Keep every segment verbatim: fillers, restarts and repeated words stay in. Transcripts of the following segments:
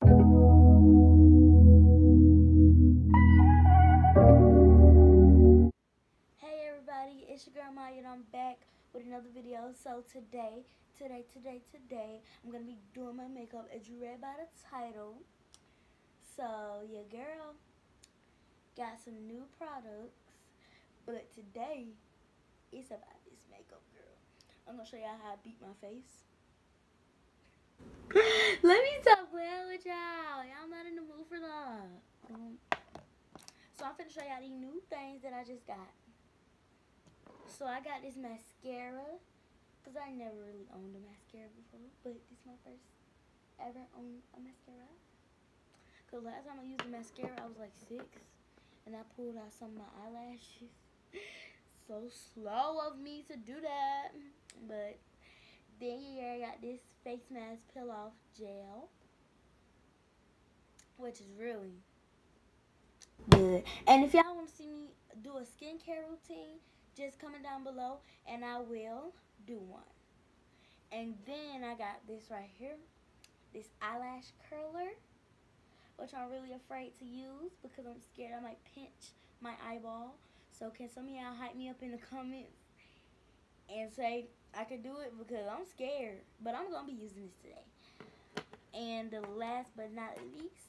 Hey everybody, it's your girl Maya and I'm back with another video. So today, today, today, today, I'm going to be doing my makeup as you read by the title. So your girl got some new products, but today it's about this makeup girl. I'm going to show y'all how I beat my face. Let me stop playing with y'all. Y'all not in the mood for that. Um, so I'm finna show y'all these new things that I just got. So I got this mascara, because I never really owned a mascara before, but this is my first ever owned a mascara. Because last time I used a mascara, I was like six, and I pulled out some of my eyelashes. So slow of me to do that. But then here I got this face mask peel off gel, which is really good. And if y'all want to see me do a skincare routine, just comment down below and I will do one. And then I got this right here, this eyelash curler, which I'm really afraid to use because I'm scared I might pinch my eyeball. So can some of y'all hype me up in the comments and say I could do it, because I'm scared. But I'm going to be using this today. And the last but not least,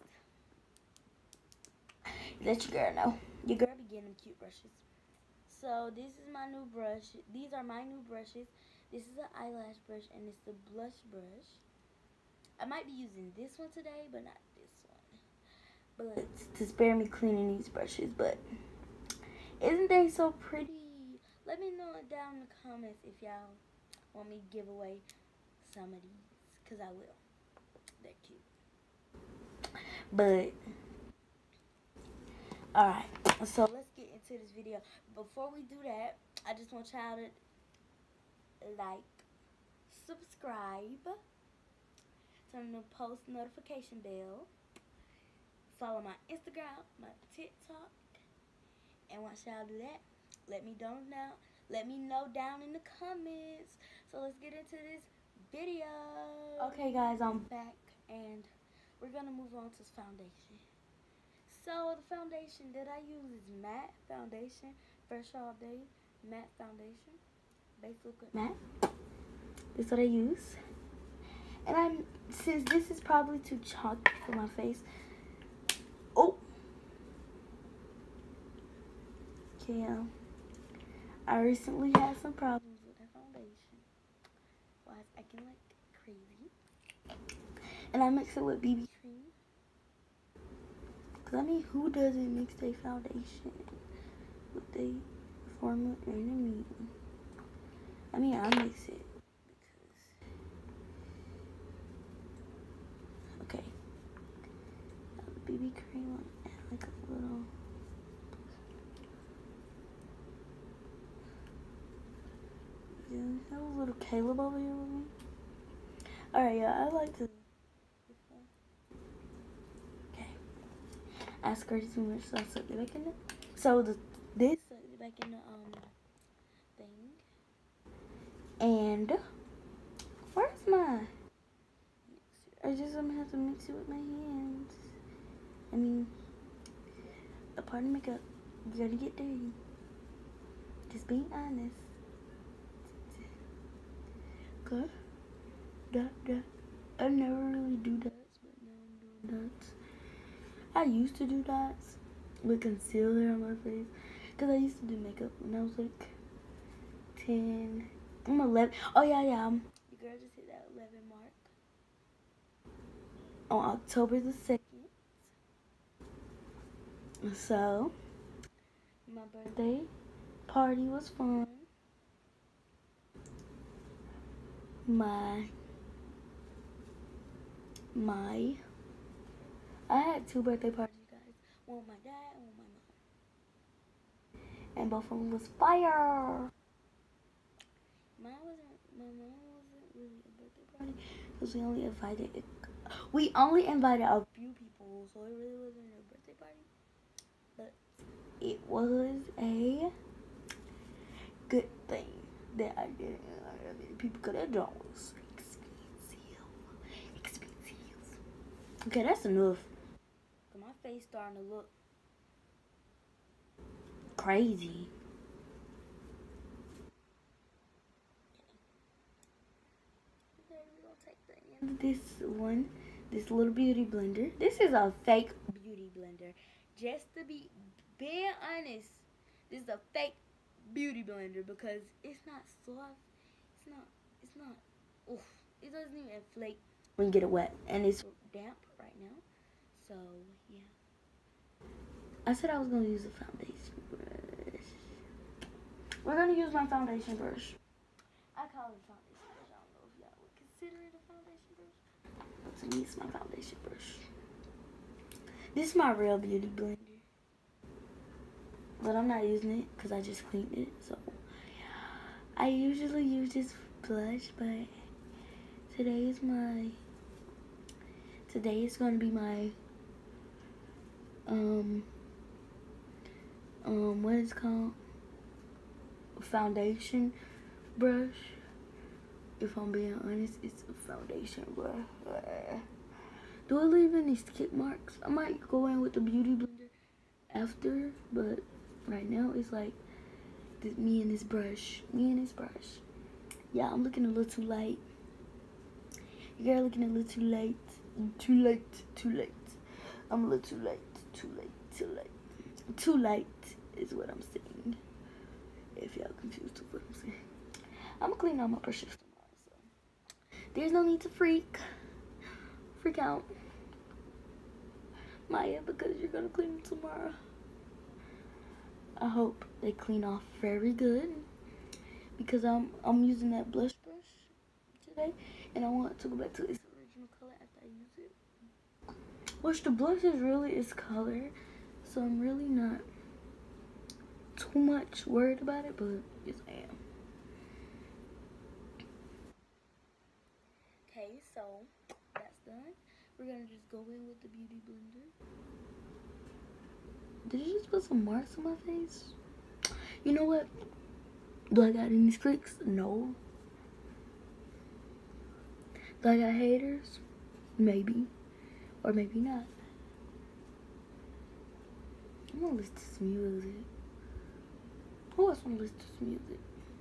let your girl know. Your girl be getting them cute brushes. So this is my new brush. These are my new brushes. This is an eyelash brush and it's the blush brush. I might be using this one today, but not this one. But to spare me cleaning these brushes, but isn't they so pretty? Let me know down in the comments if y'all want me to give away some of these, because I will. They're cute. But alright, so let's get into this video. Before we do that, I just want y'all to like, subscribe, turn the post notification bell, follow my Instagram, my TikTok, and once y'all do that, let me know now. Let me know down in the comments. So let's get into this video. Okay, guys, I'm back, and we're gonna move on to foundation. So the foundation that I use is matte foundation, Fresh All Day matte foundation, base liquid matte. This is what I use. And I'm, since this is probably too chalky for my face. Oh, okay. Um, I recently had some problems with that foundation. Well, I was acting like crazy, and I mix it with B B cream. Cause I mean, who doesn't mix their foundation with their formula enemy? I mean, I mix it because, okay, B B cream and like a little. Yeah, have a little Caleb over here with me. Alright, yeah, I like to. Okay. I squirted too much, so I slipped it back in it. So the this slipped it back in the um thing. And where's my? I just I'm gonna have to mix it with my hands. I mean, a part of makeup, you gotta get dirty. Just being honest. Okay. That that I never really do dots, but now I'm doing dots. I used to do dots with concealer on my face, because I used to do makeup when I was like ten. I'm eleven. Oh yeah, yeah. Um, your girl just hit that eleven mark on October the second. So my birthday party was fun. My my I had two birthday parties, you guys. One with my dad and one with my mom. And both of them was fire. Mine wasn't, my mom wasn't really a birthday party, because we only invited, we only invited a few people, so it really wasn't a birthday party. But it was a good thing that I didn't invite that many people, because that joint was expensive. Expensive. Okay, that's enough. My face starting to look crazy. Okay, we're gonna take the end of this one, this little beauty blender. This is a fake beauty blender. Just to be being honest, this is a fake beauty blender because it's not soft. It's not. It's not. Oof. It doesn't even flake when you get it wet, and it's damp right now. So yeah. I said I was gonna use a foundation brush. We're gonna use my foundation brush. I call it a foundation brush. I don't know if y'all would consider it a foundation brush. So use my foundation brush. This is my real beauty blender. But I'm not using it because I just cleaned it. So I usually use this blush, but today is my today is gonna be my um um what is it called? Foundation brush. If I'm being honest, it's a foundation brush. Do I leave any skip marks? I might go in with the beauty blender after, but right now it's like this, me and this brush. Me and this brush. Yeah, I'm looking a little too light. You girl looking a little too late. Too late. Too late. I'm a little too late. Too late. Too late. Too late is what I'm saying. If y'all confused with what I'm saying. I'm gonna clean all my brushes tomorrow, so there's no need to freak. Freak out. Maya, because you're gonna clean them tomorrow. I hope they clean off very good. Because I'm I'm using that blush brush today, and I want it to go back to its original color after I use it. Which the blush is really its color, so I'm really not too much worried about it, but yes I am. Okay, so that's done. We're gonna just go in with the beauty blender. Did you just put some marks on my face? You know what? Do I got any streaks? No. Do I got haters? Maybe. Or maybe not. I'm gonna listen to some music. Who else wanna listen to some music?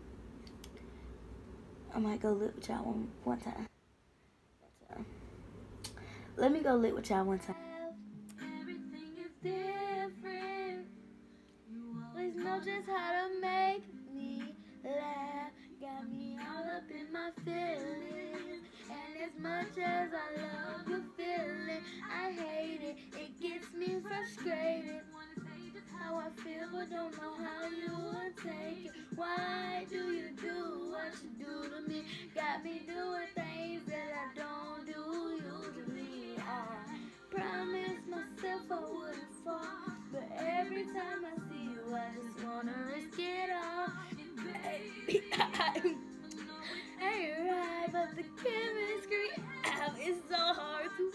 I might go lit with y'all one, one time. One time. Let me go lit with y'all one time. Everything is different. Please know just how to make me laugh. Got me all up in my feelings. And as much as I love the feeling, I hate it. It gets me frustrated. How I feel, but don't know how you would take it. Why do you do what you do to me? Got me doing things that I don't do usually. I promised myself I wouldn't fall, but every time I see you, I just wanna risk it all. Baby, I ain't right, but the chemistry is so hard to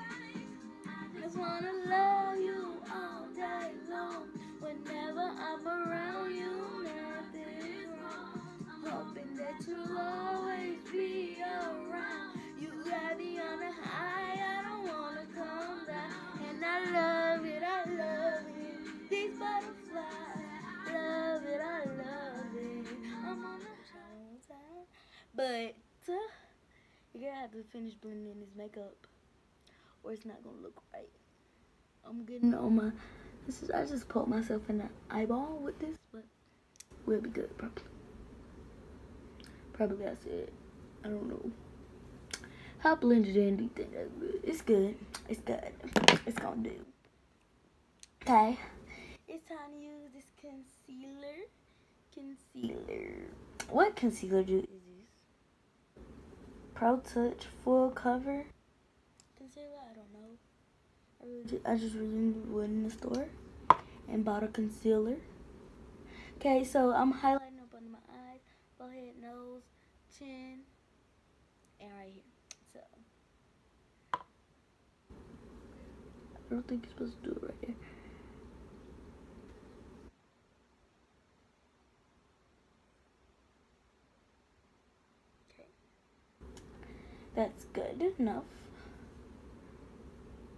find. Just wanna love you all day long. Whenever I'm around you, nothing's wrong. Hoping that you'll always be around. You got me on a high, I don't wanna come down. And I love it, I love it. These butterflies, love it, I love it. I'm on the high time. But uh, you're gonna have to finish blending this makeup, or it's not gonna look right. I'm getting on my, this is, I just poked myself in the eyeball with this, but we'll be good, probably. Probably that's it. I don't know. How blended in do you think that's good? It's good. It's good. It's gonna do. Okay. It's time to use this concealer. Concealer. What concealer do is this? Pro Touch Full Cover Concealer? I don't know. I, really just, I just really went in the store and bought a concealer. Okay, so I'm highlighting up under my eyes, forehead, nose, chin, and right here. So I don't think you're supposed to do it right here. Okay, that's good enough.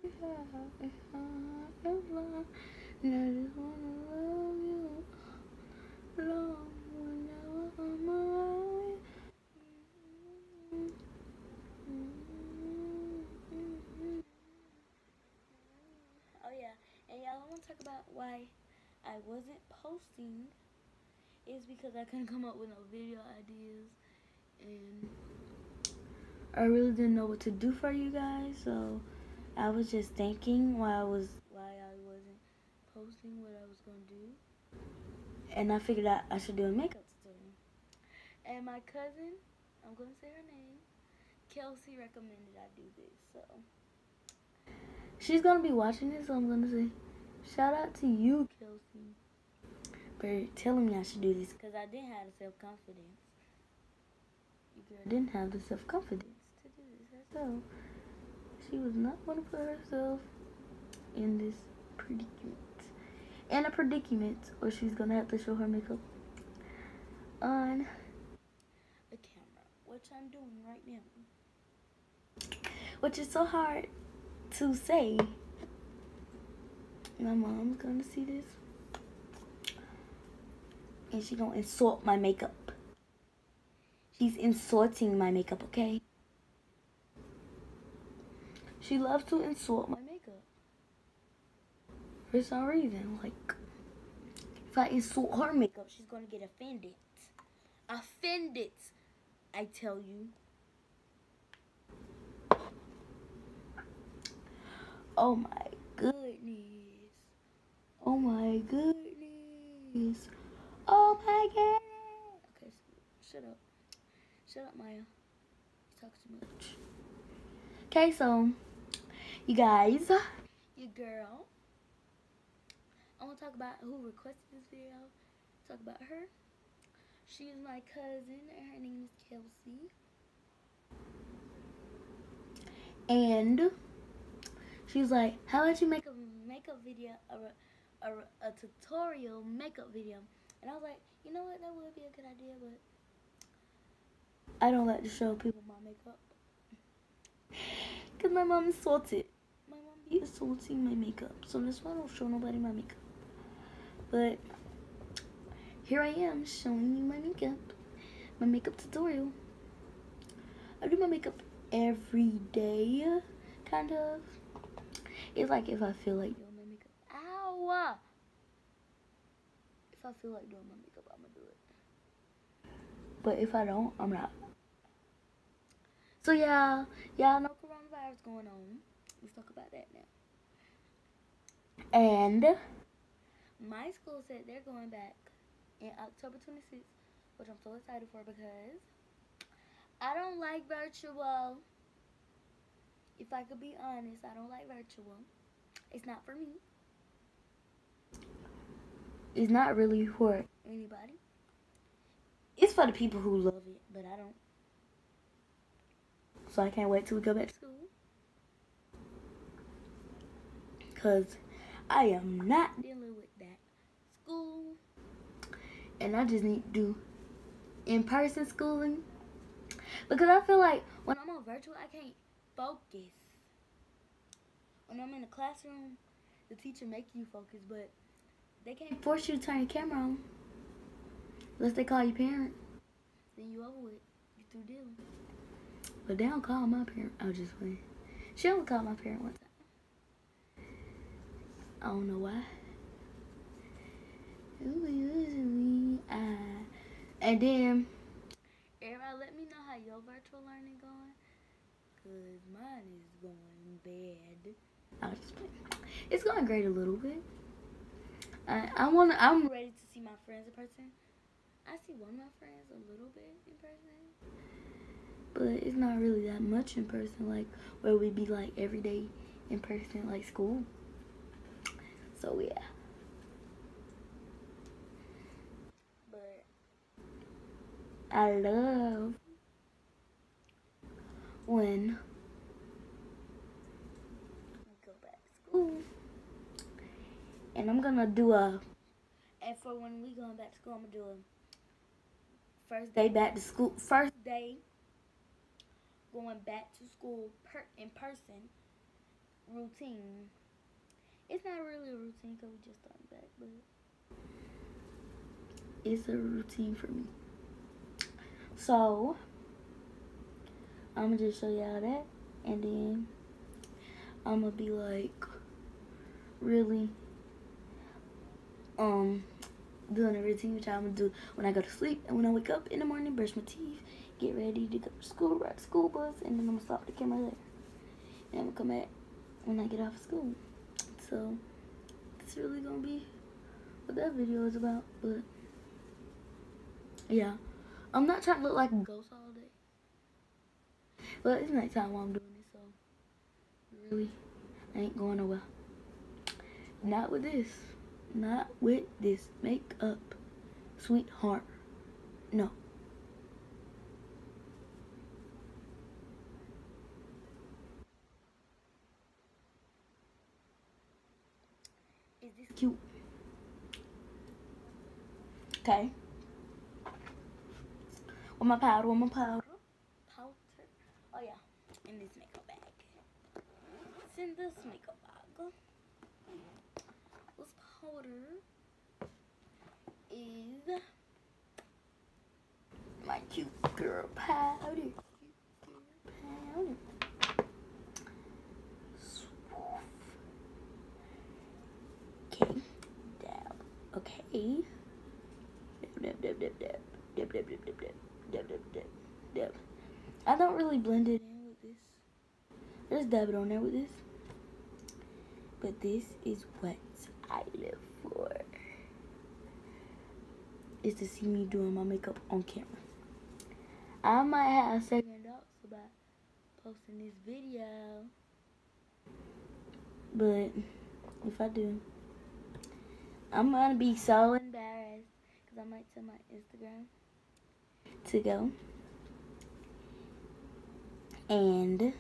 Oh yeah, and y'all, I want to talk about why I wasn't posting. Is because I couldn't come up with no video ideas, and I really didn't know what to do for you guys. So I was just thinking why I was why I wasn't posting what I was gonna do, and I figured out I should do a makeup tutorial. And my cousin, I'm gonna say her name, Kelsey, recommended I do this. So she's gonna be watching this, so I'm gonna say shout out to you, Kelsey, for telling me I should do this, because I didn't have the self-confidence. Your girl didn't have the self-confidence to do this herself. She was not gonna put herself in this predicament. In a predicament where she's gonna have to show her makeup on a camera, which I'm doing right now. Which is so hard to say. My mom's gonna see this, and she gonna insult my makeup. She's insulting my makeup, okay? She loves to insult my makeup for some reason. Like, if I insult her makeup, she's gonna get offended. Offended, I tell you. Oh my goodness. Oh my goodness. Oh my goodness. Okay, shut up. Shut up, Maya. You talk too much. Okay, so, you guys, your girl, I want to talk about who requested this video. Talk about her. She is my cousin, and her name is Kelsey. And she was like, how about you make a makeup video, a, a, a tutorial makeup video? And I was like, you know what, that would be a good idea, but I don't like to show people my makeup. Because my mom insulted. My mom be insulting my makeup. So that's why I don't show nobody my makeup. But here I am showing you my makeup. My makeup tutorial. I do my makeup every day. Kind of. It's like if I feel like doing my makeup. Ow! If I feel like doing my makeup, I'm going to do it. But if I don't, I'm not. So yeah, y'all know coronavirus going on. Let's talk about that now. And my school said they're going back in October twenty-sixth, which I'm so excited for because I don't like virtual. If I could be honest, I don't like virtual. It's not for me. It's not really for anybody. It's for the people who love it, but I don't. So I can't wait till we go back to school. Because I am not dealing with that school. And I just need to do in-person schooling. Because I feel like when I'm on virtual, I can't focus. When I'm in the classroom, the teacher makes you focus, but they can't force you to turn your camera on. Unless they call your parent. Then you over with. You through dealing. But they don't call my parent. I was just playing. She only called my parent one time. I don't know why. And then, everybody let me know how your virtual learning going. Because mine is going bad. I was just playing. It's going great a little bit. I, I wanna, I'm ready to see my friends in person. I see one of my friends a little bit in person. But it's not really that much in person, like where we be like every day in person, like school. So yeah. But I love when we go back to school. And I'm gonna do a, and for when we going back to school, I'm gonna do a first day back to school, first day going back to school per, in person routine. It's not really a routine because we just started back, but it's a routine for me. So I'm gonna just show y'all that, and then I'm gonna be like really um doing a routine, which I'm gonna do when I go to sleep, and when I wake up in the morning, brush my teeth, get ready to go to school, ride the school bus, and then I'm gonna stop the camera there, and I'm gonna come back when I get off of school. So it's really gonna be what that video is about. But yeah, I'm not trying to look like a ghost all day, but it's nighttime while I'm doing this, so really I ain't going nowhere. Not with this. Not with this makeup, sweetheart. No. Is this cute? Okay. With my powder, with my powder. Powder. Oh yeah, in this makeup bag. It's in this makeup bag. This powder is my cute girl powder. Cute girl powder. Okay. Dab. Okay. Dab, dab, dab, dab. Dab, dab, dab, dab, dab. Dab, dab, dab, dab. I don't really blend it in with this. I just dab it on there with this. But this is what I live for. Is to see me doing my makeup on camera. I might have second thoughts about posting this video, but if I do, I'm gonna be so embarrassed because I might tell my Instagram to go and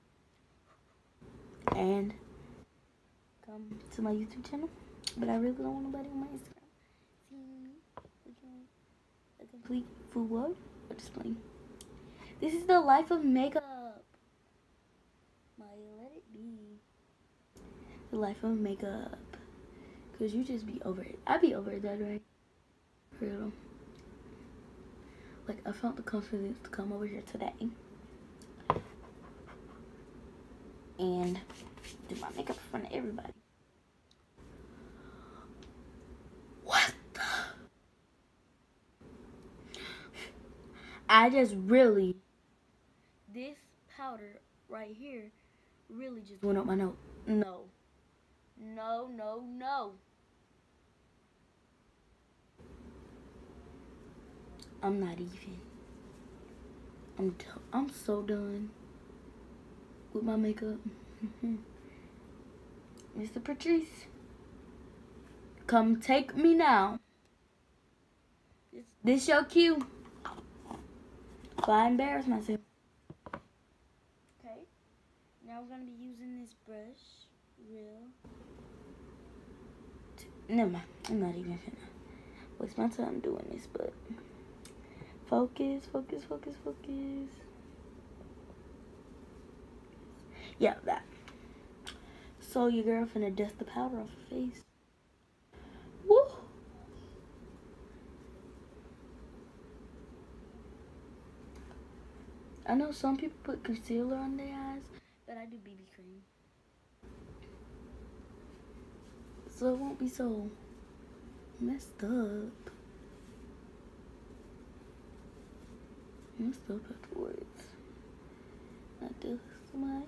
and come to my YouTube channel, but I really don't want nobody on my Instagram seeing me looking like a complete fool world. I'm just playing. This is the life of makeup. My let it be. The life of makeup. Cause you just be over it. I be over it that way. For real. Like I found the confidence to come over here today and do my makeup in front of everybody. What the? I just really, this powder right here really just went up my nose. No. No, no, no. I'm not even. I'm done. I'm so done with my makeup. Mister Patrice, come take me now. This, this your cue. So I embarrass myself. Okay. Now we're gonna be using this brush. Real. Never mind. I'm not even gonna waste my time doing this, but focus, focus, focus, focus. Yeah, that. So your girl finna dust the powder off her face. Woo! I know some people put concealer on their eyes, but I do B B cream. So it won't be so messed up. Messed up afterwards. Not this one.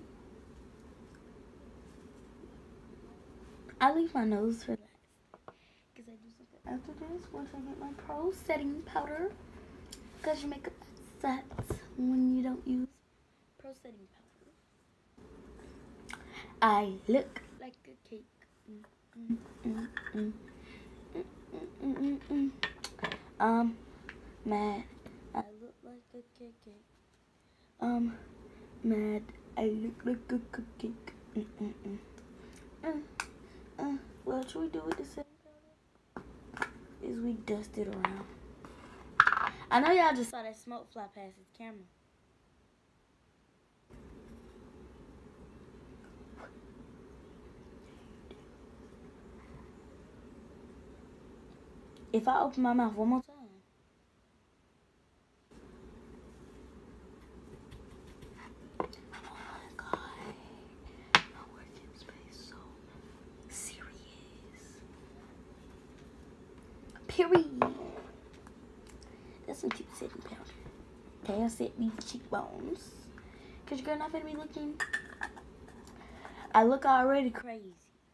I leave my nose for last. Because I do something after this once I get my pro setting powder. Because your makeup sets when you don't use pro setting powder. I look like a cake. Mm, mm, mm, mm, mm, mm, mm. Um, mad. I look like a cake. Um, mad. I look like a cake. Mm, mm, mm. Uh, uh, what should we do with the setting powder? Is we dust it around. I know y'all just saw that smoke fly past his camera. If I open my mouth one more time. Oh my god. My working space so serious. Period. That's some cute setting powder. Okay, I'll set these cheekbones. Cause you're not gonna be looking. I look already crazy.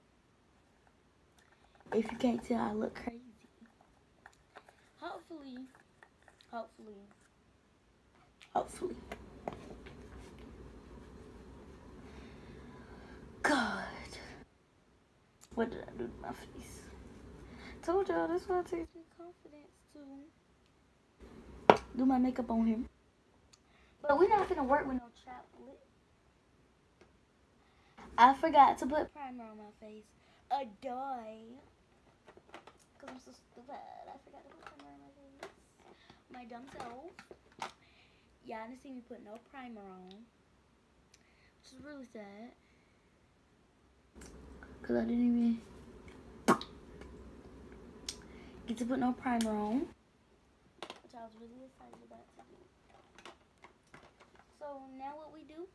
If you can't tell, I look crazy. Hopefully, hopefully, hopefully. God, what did I do to my face? Told y'all this one takes me confidence to do my makeup on him. But we're not gonna work with no chaplet. I forgot to put primer on my face. A die. Cause I'm so stupid. I forgot to put primer on my face. My dumb self. Yeah, I didn't see me put no primer on. Which is really sad. Cause I didn't even get to put no primer on. Which I was really excited about to do. So now what we do?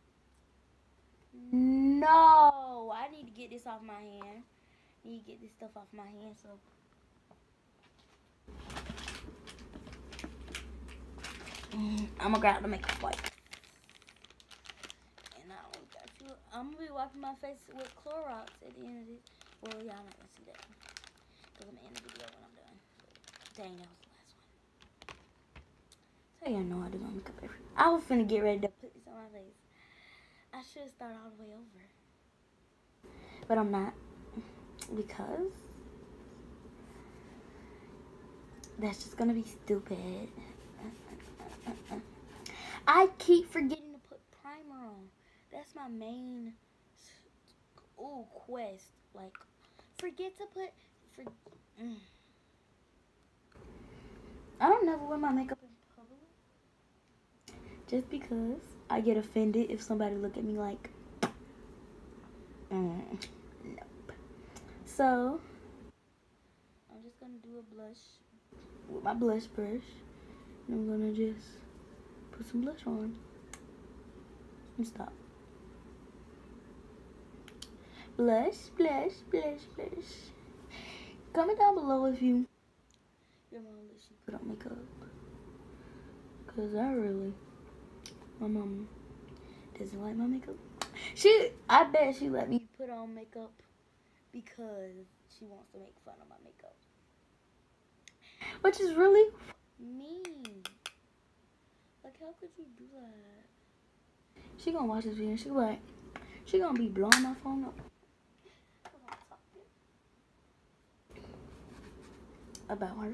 No, I need to get this off my hand. I need to get this stuff off my hand. So mm, I'm gonna grab the makeup wipe, and I only got a few. I'm gonna be wiping my face with Clorox at the end of this. Well, y'all not gonna see that because I'm in the video when I'm done. Dang, that was the last one. So y'all know I do my makeup every. I was finna get ready to put this on my face. I should start all the way over. But I'm not, because that's just gonna be stupid. I keep forgetting to put primer on. That's my main ooh quest. Like, forget to put for. Mm. I don't never wear my makeup in public, just because I get offended if somebody look at me like. Mm. Nope. So I'm just gonna do a blush with my blush brush, and I'm gonna just put some blush on and stop. Blush, blush, blush, blush. Comment down below if you your mom lets you put on makeup, cause I really, my mom doesn't like my makeup. She, I bet she let me put on makeup because she wants to make fun of my makeup. Which is really mean. Like, how could you do that? She gonna watch this video and she like, she gonna be blowing my phone up. About her.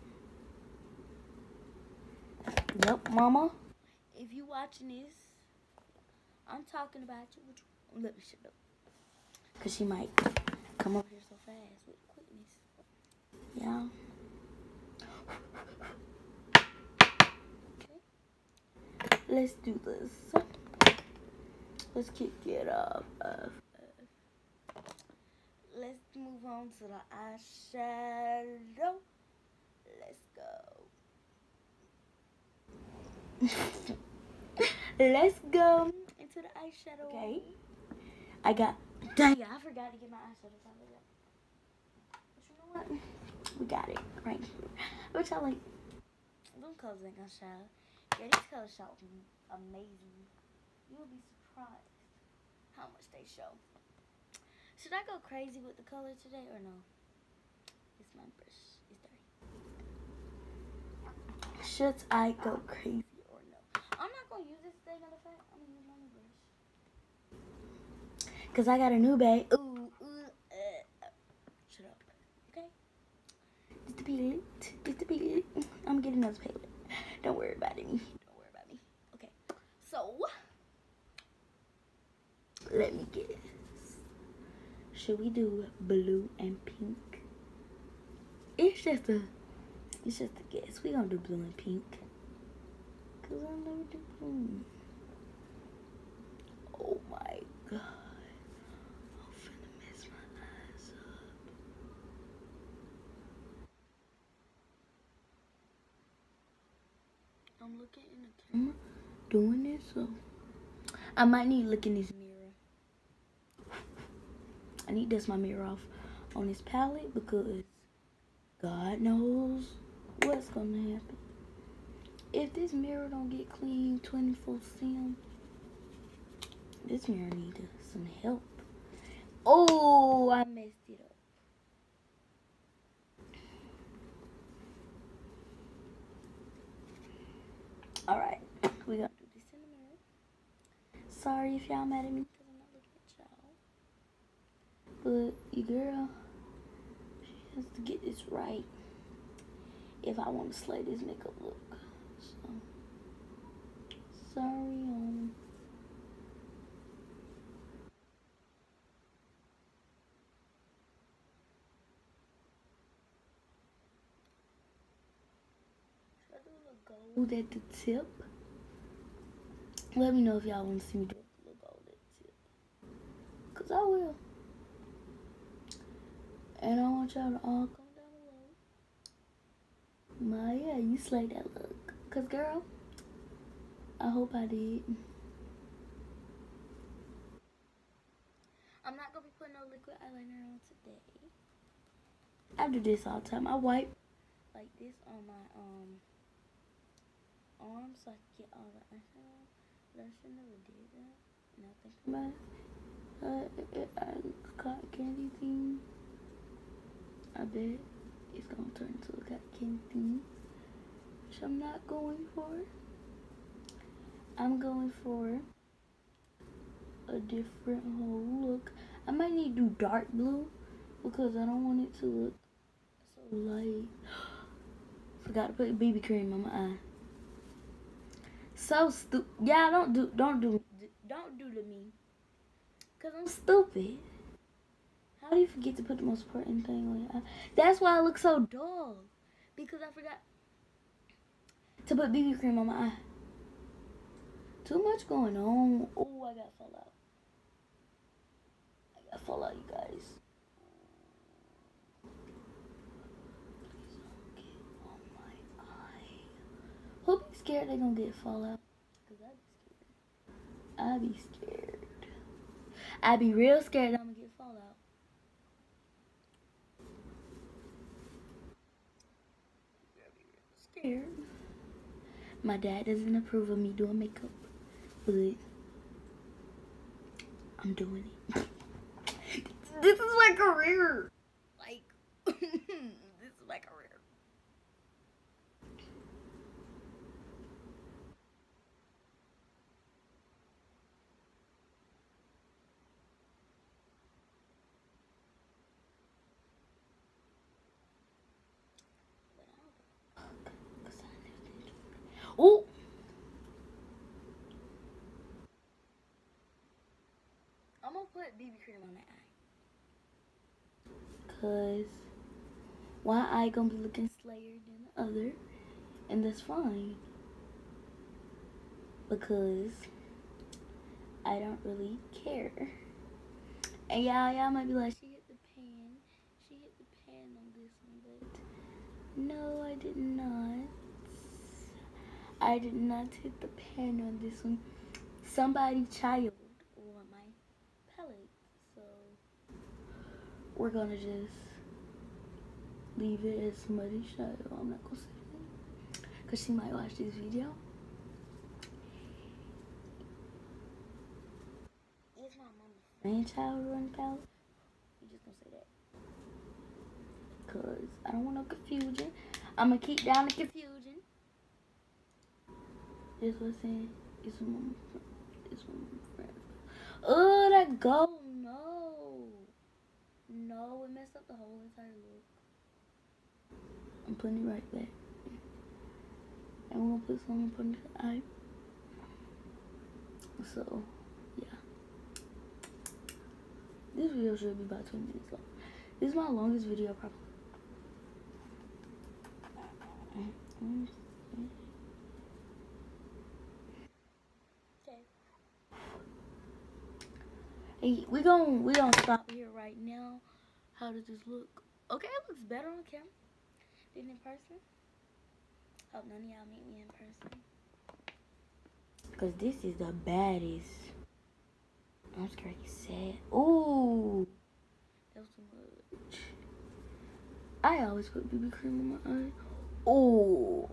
Yep, mama. If you watching this, I'm talking about you. Let me shut up. Cause she might come up here so fast with quickness. Yeah. Okay. Let's do this. Let's kick it up. Uh, uh. Let's move on to the eyeshadow. Let's go. Let's go into the eyeshadow. Okay. I got. Dang it, I forgot to get my eyeshadow on. But you know what? We got it right here. Which I like. Them colors ain't gonna show. Yeah, these colors show amazing. You'll be surprised how much they show. Should I go crazy with the color today or no? It's my brush. It's dirty. Should I go crazy or no? I'm not gonna use this today, matter of fact. I'm gonna use my new brush. Cause I got a new bag. Ooh, ooh, uh, shut up. Okay? Just a palette. Just a palette. I'm getting another palette. Don't worry about it. Don't worry about me. Okay. So, let me guess. Should we do blue and pink? It's just a, it's just a guess. We gonna do blue and pink. Cause I never do blue. Oh my god. I'm finna mess my eyes up. looking in the camera doing this, so I might need to look in this mirror. I need to dust my mirror off on this palette because God knows what's gonna happen. If this mirror don't get clean twenty-four seven, this mirror needs some help. Oh, I messed it up. Alright, we gotta do this in the mirror. Sorry if y'all mad at me because I'm not looking at y'all. But your girl, she has to get this right if I want to slay this makeup look. So, sorry, um. Should I do a little gold at the tip? Let me know if y'all want to see me do a little gold at the tip. Because I will. And I want y'all to all comment down below. My, yeah, you slayed that look. Because, girl, I hope I did. I'm not going to be putting no liquid eyeliner on today. I do this all the time. I wipe like this on my um arm so I can get all the eyeshadow. But I should never did that. Now thinking about it. Uh, uh, cotton candy thing. I bet it's going to turn into a cotton candy thing. Which I'm not going for. I'm going for a different whole look. I might need to do dark blue because I don't want it to look so light. Forgot to put B B cream on my eye. So stupid. Yeah, don't do, don't do, don't do to me. Cause I'm stupid. How do you forget to put the most important thing on your eye? That's why I look so dull. Because I forgot to put B B cream on my eye. Too much going on. Oh, I got fallout. I got fallout, you guys. Please don't get on my eye. Who be scared they gonna get fallout? Cause I be scared. I be scared. I be real scared I'm gonna get fallout. I be real scared. My dad doesn't approve of me doing makeup, but I'm doing it. This is my career. Like, this is my career. Oh! I'm gonna put B B cream on that eye. Cause one eye gonna be looking slayer than the other. And that's fine. Because I don't really care. And y'all, y'all might be like, she hit the pan. She hit the pan on this one, but no, I did not. I did not hit the pan on this one. Somebody child on my palette. So we're gonna just leave it as somebody's child. I'm not gonna say anything. Because she might watch this video. It's my mama's grandchild on the palette. You just gonna say that. Because I don't want no confusion. I'm gonna keep down the confusion. This was saying, it's one, it's one friend. Oh, that gold, no. No, it messed up the whole entire look. I'm putting it right back. And we're gonna put some on the eye. So, yeah. This video should be about twenty minutes long. This is my longest video, probably. Okay. Hey, we gon' we gonna stop here right now. How does this look? Okay, it looks better on camera than in person. Hope none of y'all meet me in person. Cause this is the baddest. I'm scared he's sad. Ooh. That was too much. I always put B B cream on my eye. Ooh.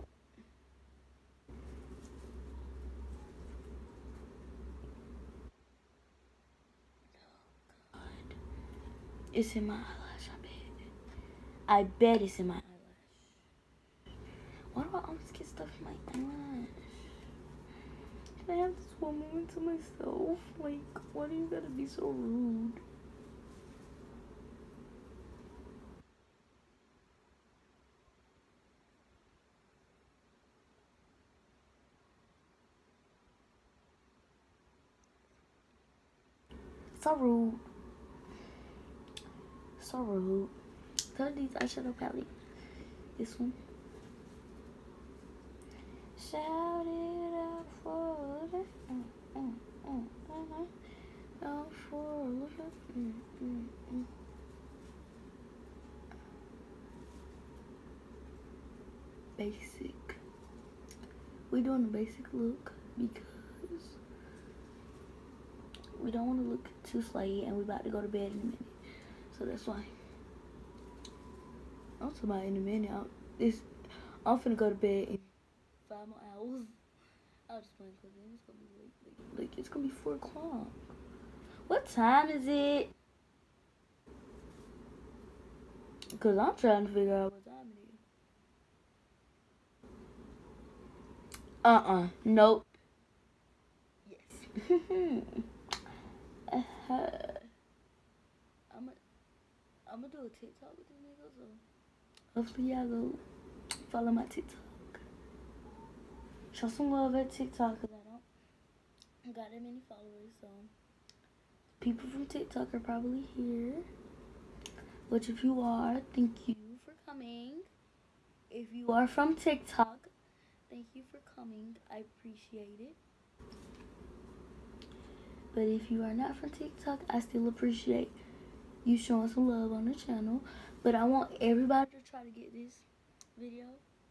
It's in my eyelash, I bet. I bet it's in my eyelash. Why do I always get stuff in my eyelash? Can I have this one moment to myself? Like, why do you gotta be so rude? So rude. So rude. Tell these eyeshadow palette. This one. Shout it out for the mm, mm, mm, mm, out for the mm, mm, mm. Basic. We're doing a basic look because we don't want to look too slutty and we're about to go to bed in a minute. So that's why. I'm talking about in a minute. I'm, it's, I'm finna go to bed in five more hours. I was just playing because it's gonna be late. Like, like, it's gonna be four o'clock. What time is it? Because I'm trying to figure out what time it is. Uh-uh. Nope. Yes. uh-huh. I'm gonna I'm gonna do a TikTok with these niggas. So hopefully y'all go follow my TikTok. Show some love at TikTok because I don't got that many followers. So people from TikTok are probably here. Which if you are, thank you for coming. If you are from TikTok, thank you for coming. I appreciate it. But if you are not from TikTok, I still appreciate you showing some love on the channel. But I want everybody to try to get this video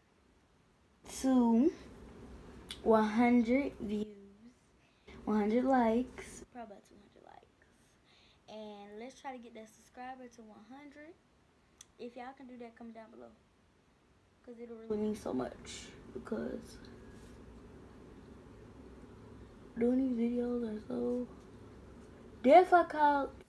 to one hundred views, one hundred likes, probably about two hundred likes. And let's try to get that subscriber to one hundred. If y'all can do that, comment down below. Because it'll really mean so much. Because doing these videos are so difficult.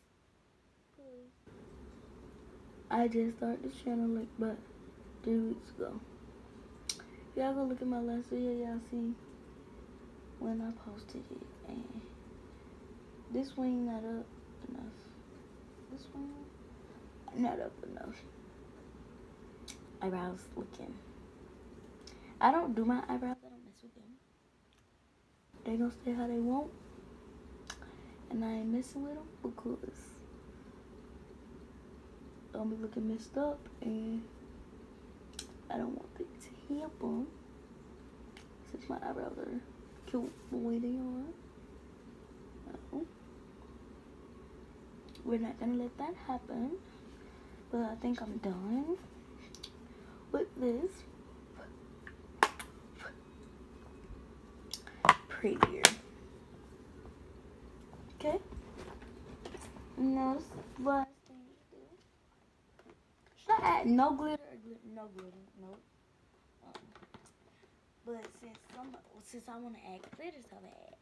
I just started this channel like about three weeks ago. Y'all go look at my last video, y'all see when I posted it. And this wing not up enough. This wing not up enough. Eyebrows looking. I don't do my eyebrows. I don't mess with them. They gonna stay how they want. And I ain't messing with them because I'll be looking messed up and I don't want it to happen. Since my eyebrows are cute the way they are. No. We're not gonna let that happen. But I think I'm done with this prettier. Okay? Now this last thing to do. Should I add no glitter or glitter? No glitter. Nope. Um, but since some, since I want to add glitter, so I'm gonna add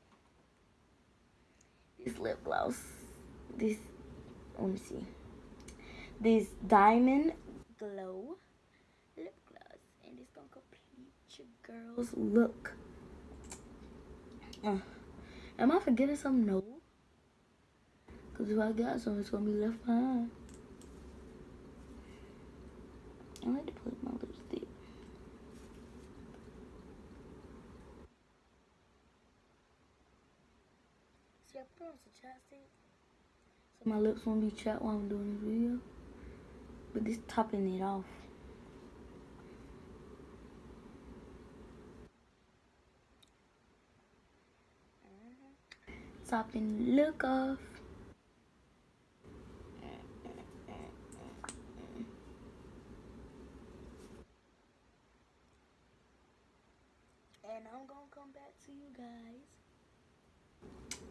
this lip gloss. This, let me see. This Diamond Glow lip gloss, and it's gonna complete your girl's look. Uh, am I forgetting something? No. Because if I got some, it's gonna be left behind. I like to put my lipstick. See, I put on some chapstick, so my lips won't be chapped while I'm doing this video. But this topping it off. Uh-huh. Topping look off. And I'm gonna come back to you guys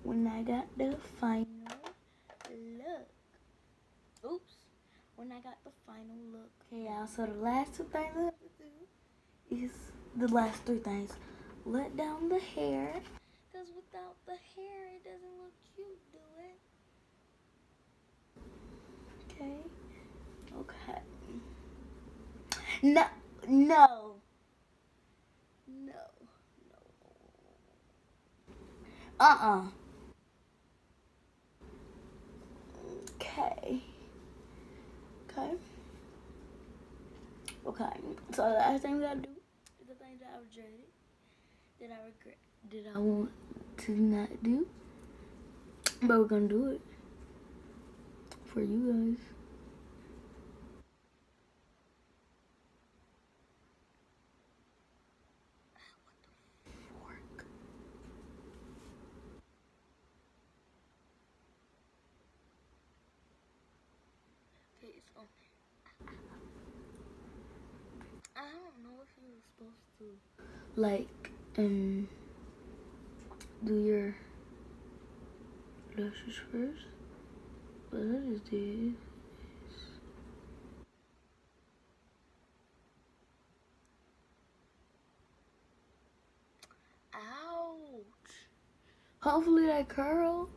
when I got the final look. Oops. When I got the final look. Okay, y'all. So the last two things I have to do is the last three things. Let down the hair. Because without the hair, it doesn't look cute, do it? Okay. Okay. No. No. No. No. Uh-uh. Okay. Okay. Okay. So the last thing we gotta do is the things that I regretted, that I regret, that I want to not do. But we're gonna do it for you guys. Okay, it's on there. I don't know if you were supposed to, like, um, do your lashes first, but I just did. Ouch! Hopefully that curled.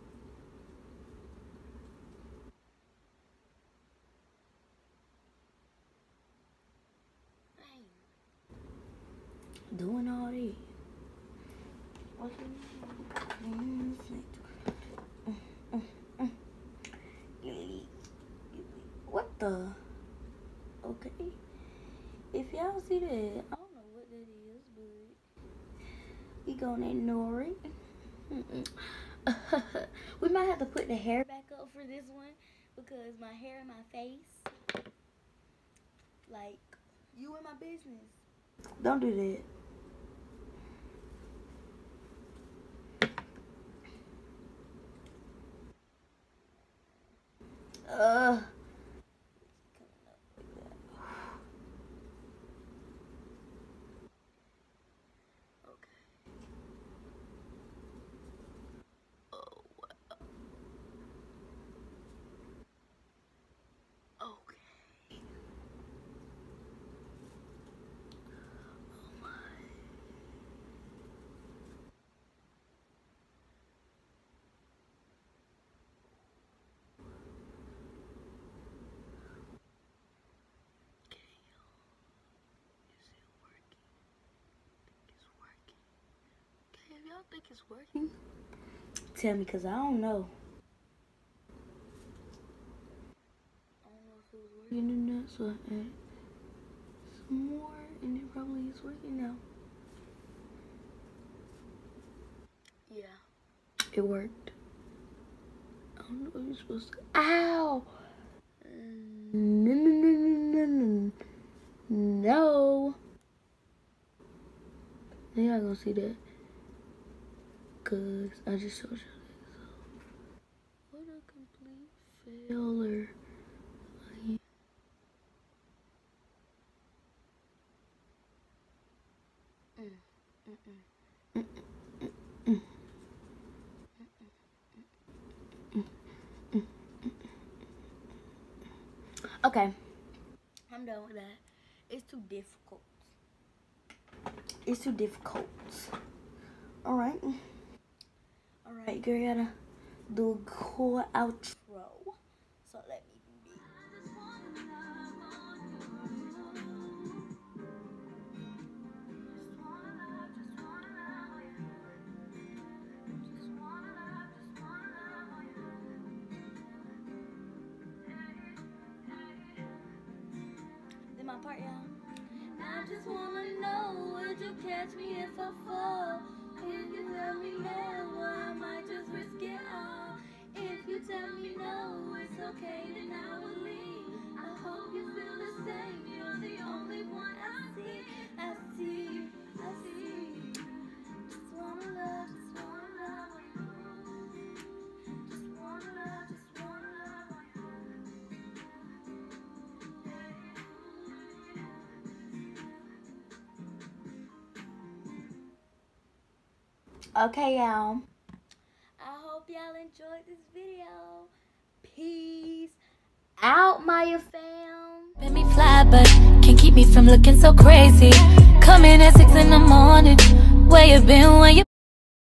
Doing all this. What the? Okay. If y'all see that, I don't know what that is, but we gonna ignore it. We might have to put the hair back up for this one because my hair in my face, like, you in my business. Don't do that. Uh. Okay. Oh. Okay. Oh my. Y'all think it's working? Tell me, cause I don't know. I don't know if it was working or not, so I add some more, and it probably is working now. Yeah, it worked. I don't know what you're supposed to. Ow! No, no, no, no, no, no. You're not gonna see that. Cause I just showed you that. So, what a complete failure. Like, mm, mm, mm, mm, mm, mm, mm, mm. Okay, I'm done with that. It's too difficult. It's too difficult. All right. All right, girl, you gotta do a cool outro. So let me be. Then my part, y'all. I just wanna know, would you catch me if I fall? Can you let me know, or I might just risk it all? If you tell me no, it's okay, then I will leave. I hope you feel the same, you're the only one I see. I see, I see. Just wanna love, just wanna love you. Just wanna love, just wanna love you. Okay, y'all. I hope y'all enjoyed this video. Peace out, Maya fam. Made me fly, but can't keep me from looking so crazy. Coming at six in the morning. Where you been when you